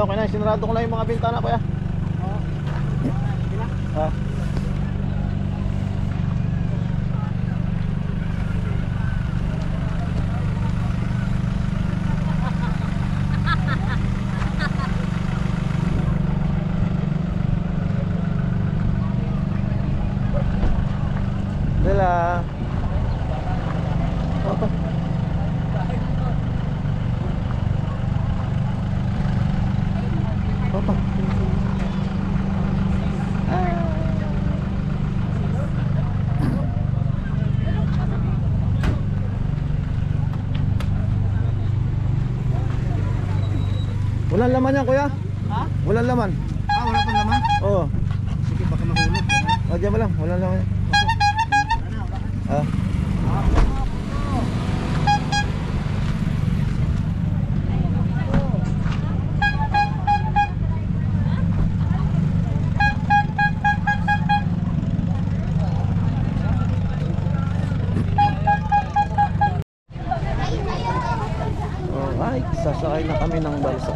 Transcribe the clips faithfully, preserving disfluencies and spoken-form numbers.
okay na. Sinarado ko lang yung mga bintana kuya. Oo. Ah. Dala. Opo. Opo. Walang laman yan kuya? Ha? Walang laman. Ah, wala pang laman? Oo. Sige, baka mahulog. O, diyan mo lang. Walang laman yan. Ah. Alright, sasakay na kami ng balsa.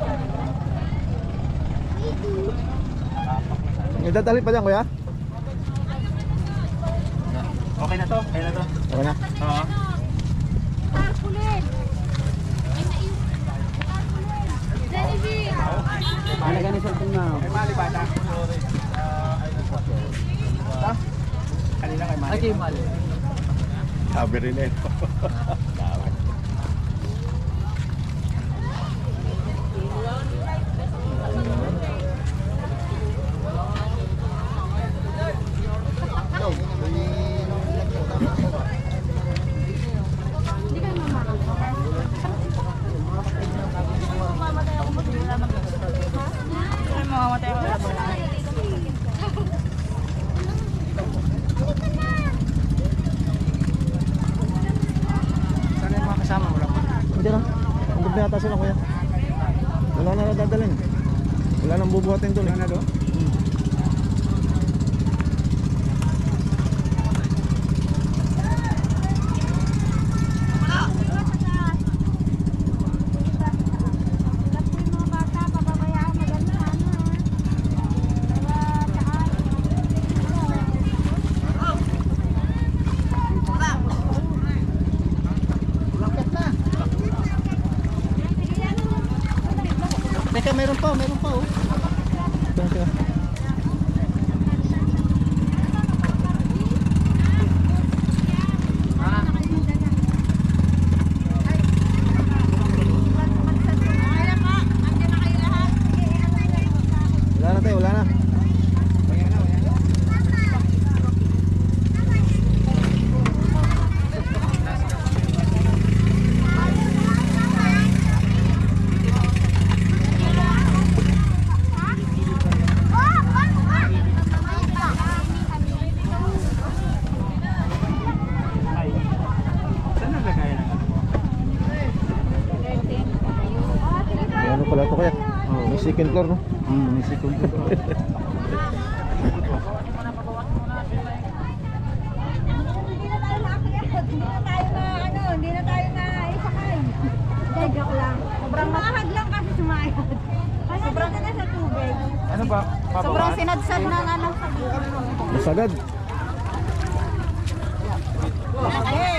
Idadali pa dyan kuya? Okay na to? Okay na to? Okay na? Oo. Tarpulin. Ay, naiwan. Tarpulin. Genevieve. Paano ganun sa ito na? Kay Mali bata. Ha? Kanina kay Mali. Ay, kay Mali. Sabi rin eh. Yata sila kuya. Wala na dadalhin. Wala nang bubuhatin doon. Wala na doon? Hmm. Teka, meron pa, meron pa oh. Teka, teka. Wala na tayo, wala na. Ano pala ito kaya? Oh, may second floor no? Hmm, may second floor. Hindi na tayo nakakiyakot. Hindi na tayo na, ano, hindi na tayo na isakay. Hindi, joke lang. Sobrang mahag lang kasi sumayad. Sobrang na sa tubig. Ano ba? Sobrang sinadsad ng ano sa tubig. Masagad. Okay.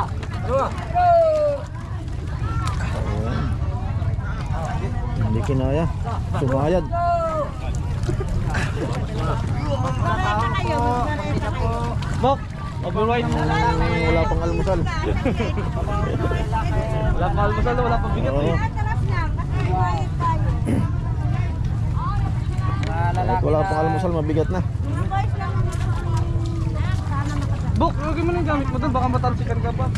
Hindi kinaya. Sumayad. Magkareta kayo. Magkareta kayo. Bok! Overwide. Wala pang almusal. Wala pang almusal, wala pang bigat Oo. Atras lang kasi quiet tayo. Kahit wala pang almusal, mabigat na. Mga boys lang naman ako. Sana makasama. Bok, lagay mo na yung gamit mo doon, baka matalsikan ka pa.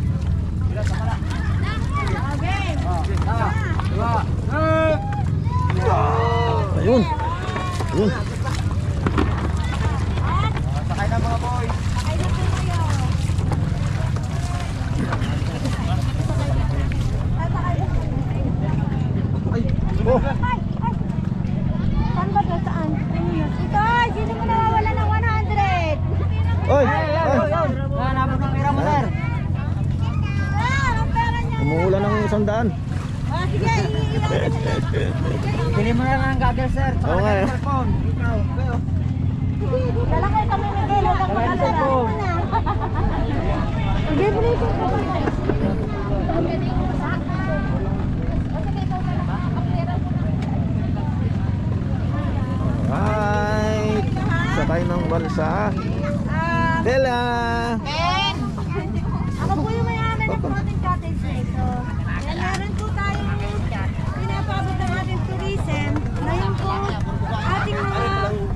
Okay. Ayun. Ayun. Sakay na mga boys. Sakay na po kayo. Sasakay na po. Ay, Oh. Ay! Ay! Saan ba to? Saan? Ano yun? Ito! Sino mo nawawala ng one hundred? Oy! ay, Ay! ay. Hanapin ng pera mo, sir. Ah! Ang pera niya! Umuulan ng isang daan. Ah, sige! Iiyak ko. Bili mo na lang ng goggles, sir. Tsaka Oo nga, ng eh. cellphone. Ikaw, kayo. Lalaki kami ni Gelo. Wala yung cellphone. Libre ko po. Alright. Sakay ng balsa. Ah, Bella! Ben! Ako po yung may-ari ng ating cottage nito. Yan, meron po tayong pinapabot ng ating tourism. Ngayon po, ating mga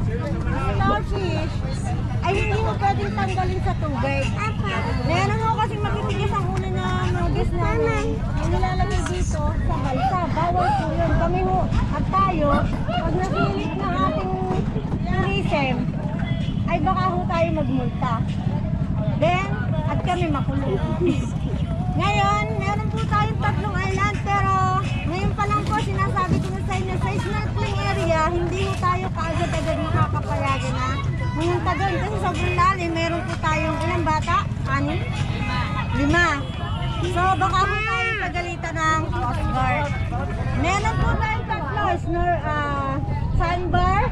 starfish ay hindi mo pwedeng tanggalin sa tubig. Meron mo kasing matitigas ang ulo na nugis namin. Yung nilalagay dito sa balsa. Bawal po yun. Kami ho at tayo, pag napilit ng ating tourism, ay baka ho tayo magmulta. Then, at kami makulong. Ngayon, meron po tayong tatlong island, pero ngayon pa lang po sinasabi ko na sa inyo, sa snorkeling area, hindi ho tayo kaagad-agad makakapayagan na pumunta doon. Kasi sobrang lalim, meron po tayong ilang bata? Anim? Lima. So, baka ho tayo pagalitan ng Coast Guard. Meron po tayong tatlo, snor, uh, sandbar,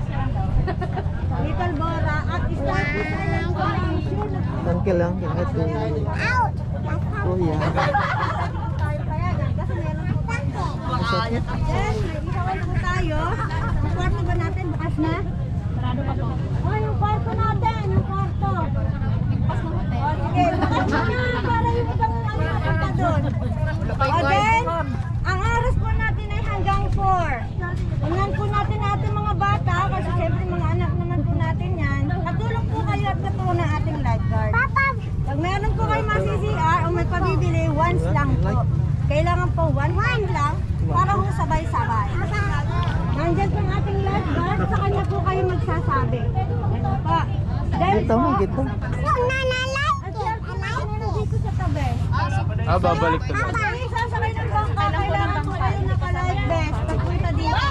little bora, at starfish island po. Uncle lang, kahit to. Out! Oh, yeah. Tayo payagan kasi meron po tayo. Then, may isawal po tayo. Ang kwarto ba natin? Bukas na? Sarado pa po. Oh, yung kwarto natin. Yung kwarto. Bukas na hotel. Oh, sige. Bukas na para yung ibang ano napunta doon. O then, ang oras po natin ay hanggang four. Tingnan po natin natin mga bata kasi siyempre mga anak naman po natin yan. Katulong po kayo at katulong ng ating lifeguard. Papa! Pag meron po kayo ma-C C R o may pabibili, once lang po. Kailangan po one time lang para ho sabay-sabay. Nandiyan po ang ating lifeguard, sa kanya po kayo magsasabi. Ano pa? Then Dito mo, dito. yung nanalay ko, dito sa tabi. Ah, babalik to. Pag kayo sasakay ng bangka, kailangan po kayo naka-life vest pagpunta dito.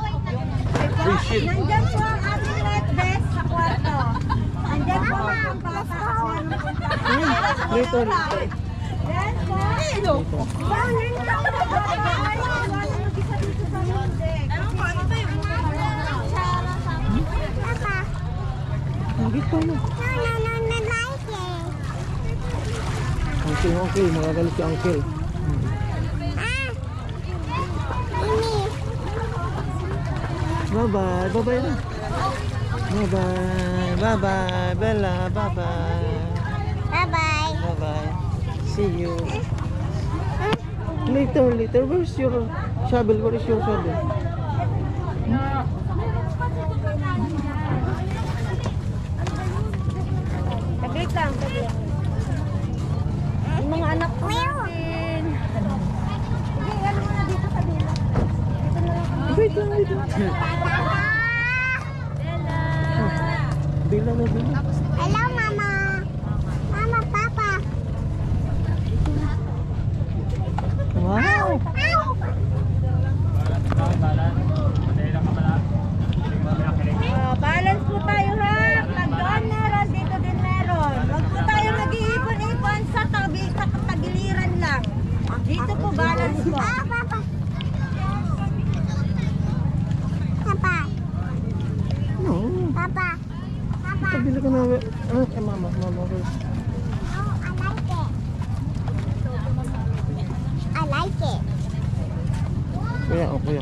Nandiyan po ang ating life vest sa kwarto. Nandiyan po ang bata. Dito. Yan po. Dito. Yan, yun lang. Ay, wala mag-isa dito sa mundi. Papa. Dito mo. Okay, okay. Magagalit si Uncle. Bye-bye. Bye-bye na. Bye-bye. Bye-bye. Bella. Bye-bye. Bye-bye. Bye-bye. See you. Later, later. Where's your shovel? Where is your shovel? Saglit lang, saglit. Yung mga anak ko natin. Sige, ano mo na dito sa dila. Dito na lang kami. Wait lang, wait lang. Bila na, bila. Hello, Mama. Mama, Papa. Wow! Uh, balance po tayo ha. Pag doon meron, dito din meron. Huwag po tayo nag-iipon-ipon sa tabi, sa tagiliran lang. Dito po balance po. Ah, Papa. Papa. No. Papa. Papa. Pabili ka na. Ah, eh, mama, mama. first. Oh, I like it. I like it. Kuya, oh, kuya.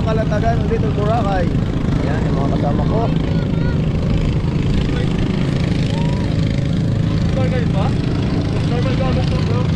ng Calatagan, Little Boracay. Ayan, yung mga kasama ko. Normal ba? Normal gamit to, bro.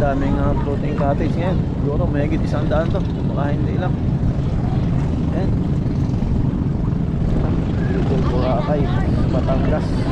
daming uh, floating cottage ngayon. Siguro may higit isang daan to, baka hindi lang. Yan. Dito Boracay, Batangas.